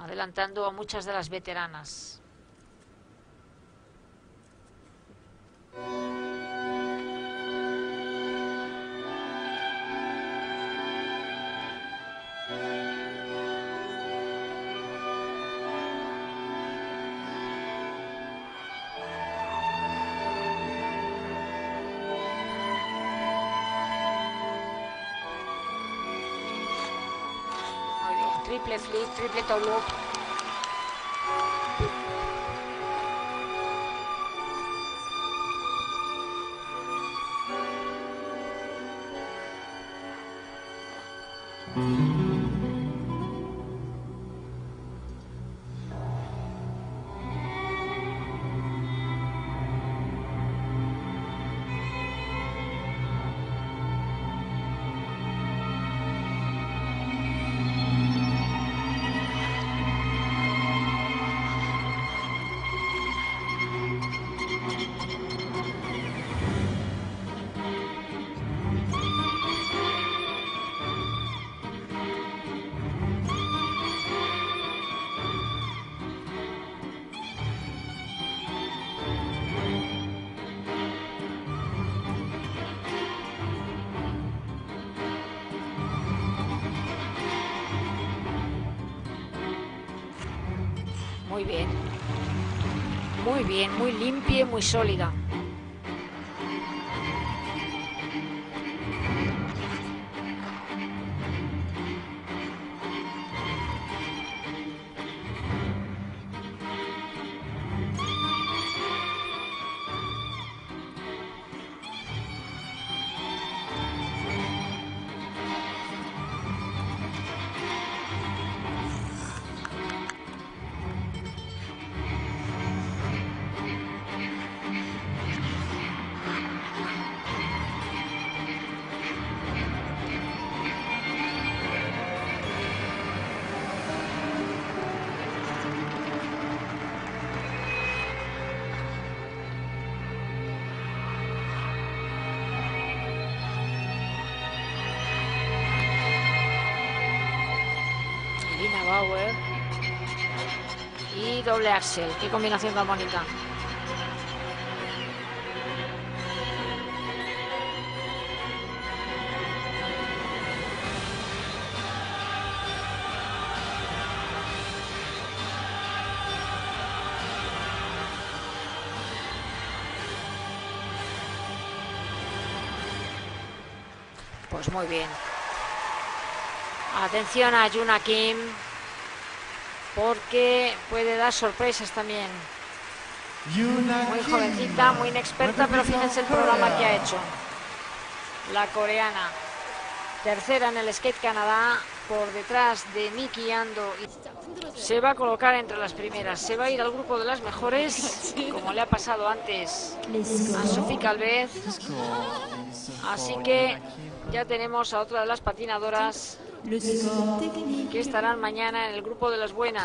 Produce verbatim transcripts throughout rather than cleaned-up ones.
adelantando a muchas de las veteranas. Triple flip, triple toe loop. Muy bien, muy bien, muy limpia y muy sólida. Bauer y doble axel. Qué combinación tan bonita. Pues muy bien. Atención a Juna Kim, porque puede dar sorpresas también. Muy jovencita, muy inexperta, pero fíjense el programa que ha hecho. La coreana, tercera en el Skate Canadá, por detrás de Miki Ando. Se va a colocar entre las primeras, se va a ir al grupo de las mejores, como le ha pasado antes a Sophie Calvet. Así que ya tenemos a otra de las patinadoras que estarán mañana en el grupo de las buenas,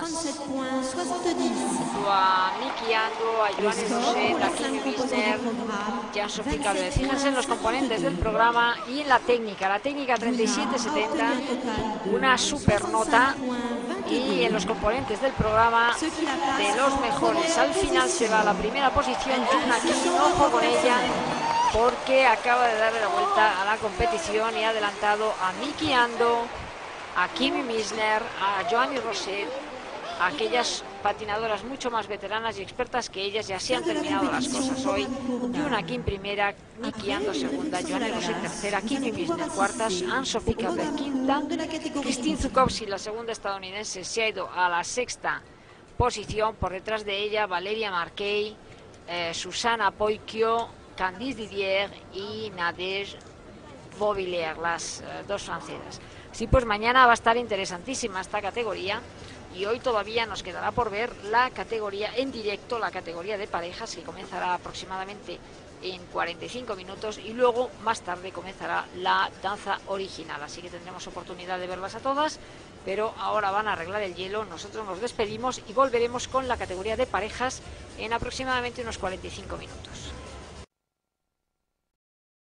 junto a Miki Ando, a Joanne Roset, a Kimi Wisner y a Sophie Calvet. Fíjense en los componentes del programa y en la técnica, la técnica treinta y siete setenta, una super nota, y en los componentes del programa de los mejores. Al final se va a la primera posición Juna Kim, ojo con ella, porque acaba de darle la vuelta a la competición y ha adelantado a Miki Ando, a Kimi Wisner, a Joanne Roset, a aquellas patinadoras mucho más veteranas y expertas que ellas. Ya se han terminado las cosas hoy. Juna Kim primera, Miki Ando segunda, Joanne Roset tercera, Kimi Wisner cuartas, Anne-Sophie Calvet quinta, Christine Zukowski, la segunda estadounidense, se ha ido a la sexta posición. Por detrás de ella Valeria Marquez, eh, Susana Poicchio, Candice Didier y Nadège Beauvilliers, las eh, dos francesas. Sí, pues mañana va a estar interesantísima esta categoría, y hoy todavía nos quedará por ver la categoría en directo, la categoría de parejas, que comenzará aproximadamente en cuarenta y cinco minutos, y luego más tarde comenzará la danza original, así que tendremos oportunidad de verlas a todas. Pero ahora van a arreglar el hielo, nosotros nos despedimos y volveremos con la categoría de parejas en aproximadamente unos cuarenta y cinco minutos.